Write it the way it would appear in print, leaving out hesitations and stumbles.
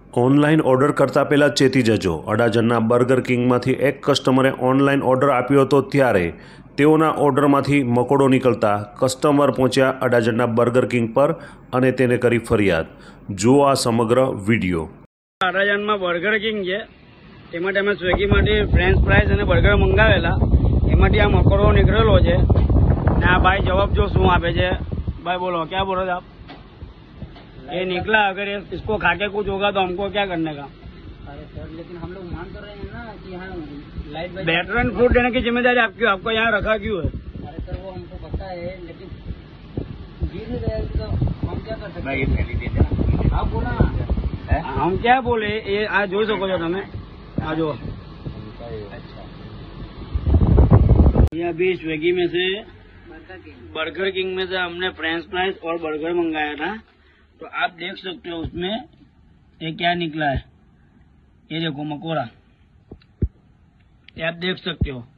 Online order કરતાં પહેલાં ચેતી જજો। અડાજણના બર્ગર કિંગમાંથી એક કસ્ટમરે ઓનલાઈન ઓર્ડર આપ્યો હતો ત્યારે તેઓના ઓર્ડરમાંથી મકોડો નીકળતા કસ્ટમર પહોંચ્યા અડાજણના બર્ગર કિંગ પર અને તેને કરી ફરિયાદ। જુઓ આ સમગ્ર વિડીયો। અડાજણમાં બર્ગર કિંગ છે, તેમાંથી અમે સ્વિગીમાંથી ફ્રેન્ચ ફ્રાઈઝ અને બર્ગર મંગાવેલા, એમાંથી આ મકોડો નીકળેલો છે ને આ ભાઈ જવાબ જો શું આપે છે। भाई बोलो, क्या बोल रहे थे आप? ये निकला, अगर इसको खा के कुछ होगा तो हमको क्या करने का? अरे सर, लेकिन हम लोग मान तो रहे हैं ना कि यहाँ लाइट बेटर एंड फूड देने की जिम्मेदारी आपकी, आपको यहाँ रखा क्यों है? अरे सर, वो हमको पता है, लेकिन गिर नहीं रहे तो हम क्या कर सकते हैं? आप बोला ना, हम क्या बोले, ये आज જોઈ શકો છો તમે, आ जाओ। ये अभी स्विगी में से बर्गर किंग में से हमने फ्रेंच फ्राइज और बर्गर मंगाया था, तो आप देख सकते हो उसमें ये क्या निकला है। ये देखो मकोड़ा, ये आप देख सकते हो।